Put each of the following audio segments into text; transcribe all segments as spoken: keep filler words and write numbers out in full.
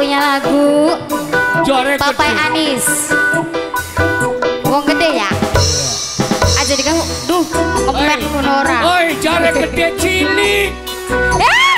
punya lagu Jorek Papai gede. Anis. Wong gede ya. Aja di kamu, duh, kepek ngono ora. Oi, jorek gede cilik. Eh!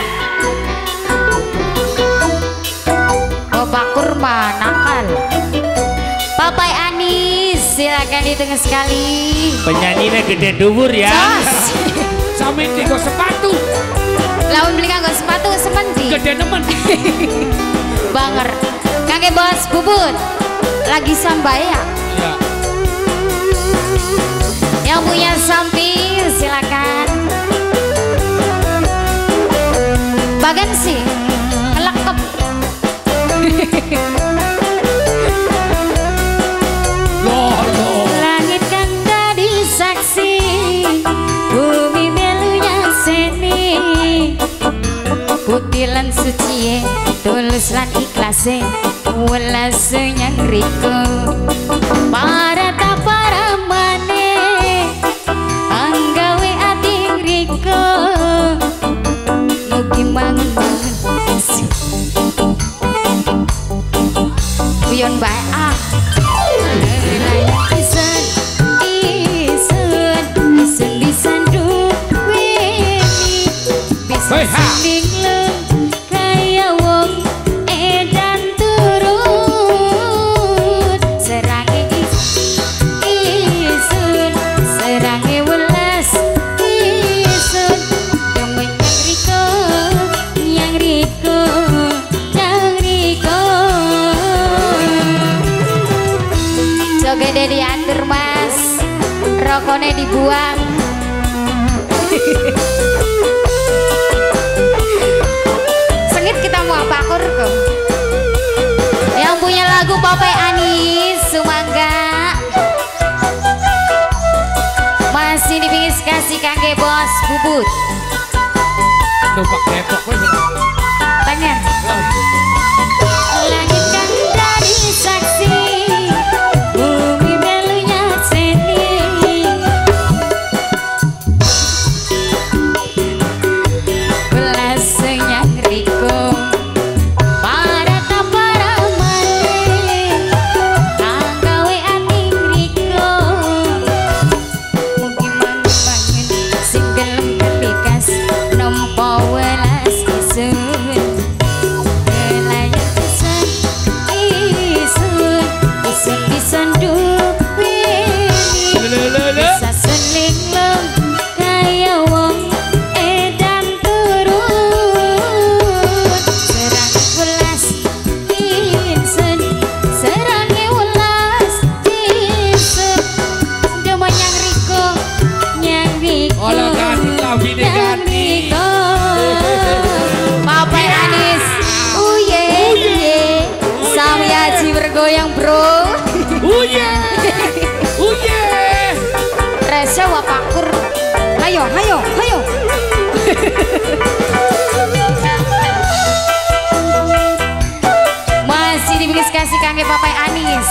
Bapak kurma nakal. Papai Anis, silakan ditengah sekali. Penyanyinya gede dhuwur ya. Jos. Sampe tiga sepatu. Lawan beli kanggo sepatu semendi. Gede nemen. Banger. Kangge Bos Bubut. Lagi sampai ya. Ya. Yang punya samping silakan. Bagan sih kelekep. Loh, loh. Langit kan jadi saksi, bumi melunya seni. Putih lan suci, tulus lan ikhlas, welas nyang riko. Para tak para mane, anggawe ati riko. Mugi mangun-mangun isi. Guyon bae ah. Isun, isun, isun bisa duweni, bisa Hei, ha. sending lem kaya wong edan turun. Serange isun, serange welas isun, demen yang riko, yang riko, yang riko. Gede diatur mas, rokoknya dibuang. Sengit kita mau apa akur kok. Yang punya lagu Papai Anis, Sumangga. Masih dipingis kasih kangge Bos Bubut. Numpak depok weh. Tangan. Langit kan dari saksi, bumi melunya seni. Belas yang riko, para tak para mane, anggawe ati riko. Mugi mangun-mangun sing gelem kepikas, nampa welas isun. Isun duweni, bisa seling lem kaya wong edan turun. Serang welas isun, serang welas isun. Demo nyang riko, nyang riko, Olah ganti lambine nyang ganti. riko. Papai Anis, uye uye, Sami Aji bergoyang bro. Uye. Uye. Resa wapakur. Hayo, hayo, hayo. Masih diberi kasih kangge Papai Anis.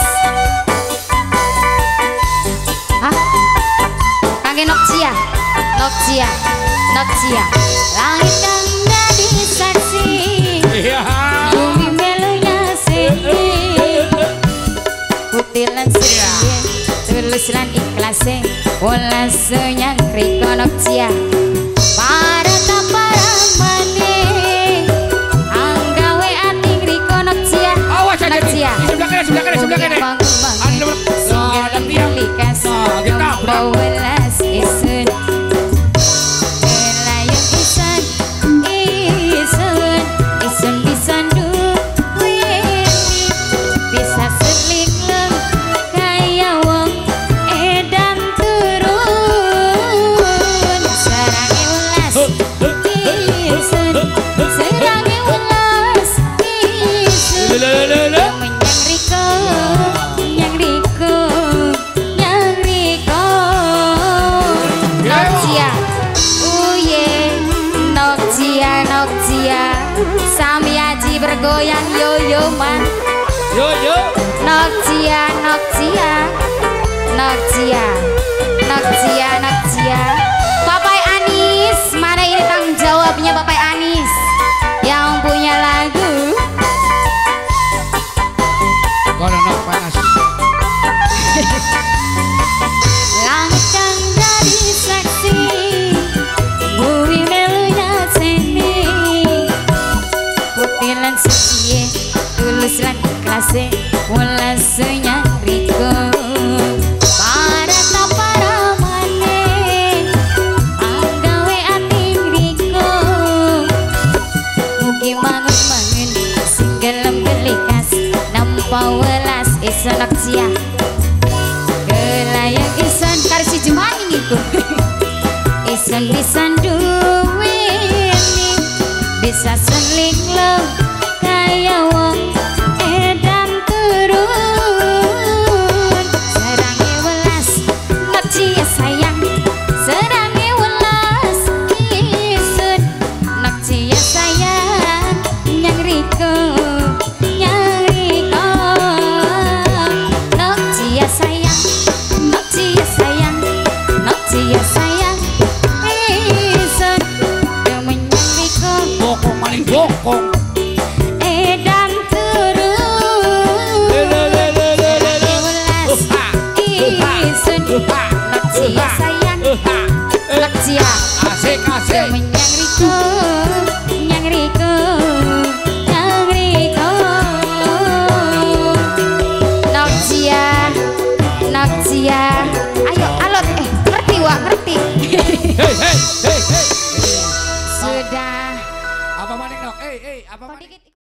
Hah? Kangge Nokcia. Nokcia. Nokcia. Langit kang jadi saksi, Iya. bumi melunya seni. Putih lan suci, tulus lan ikhlas, welas nyang riko Nokcia. Para tak para mane, anggawe ati riko Nokcia. Awas aja nih. Nokcia. Di sebelah kanan, sebelah kanan, sebelah kanan. Ada nomor. Nah, ada tiang. Likas, Nah, kita nompo welas isun. Kelayang isun, isun, isun bisa duweni, bisa seling lem kaya wong edan turun. Serange welas isun, serange welas isun. Lelelele. Menyang riko, nyang riko, nyang riko. Nokcia, uye, Nokcia, Nokcia. Sami Aji bergoyang yo-yo man. Yo yo. Nokcia, Nokcia, Nokcia, Nokcia, Nokcia. Papai Anis, mana ini tanggung jawabnya Papai Anis? Yang punya lagu Isun Nokcia Kelayang Isun Karsi Jumani niku Isun bisa duweni Bisa seling lo Kaya wong edan turun Serangi welas Nokcia sayang Serangi welas Isun Nokcia sayang Nyang Riko Nyang Riko Nokcia sayang Nokcia sayang Nokcia sayang Isun Demen Nyang Riko Bokong maling bokong. Edan turun Serangi welas Isun Nokcia sayang Nokcia Asik asik. Demen Nyang Riko Nyang Riko Nyang Riko Nokcia Nokcia Ayo alot eh ngerti wak ngerti Hei hei hei hei. Sudah Apa maning nok? Eh eh apa maning?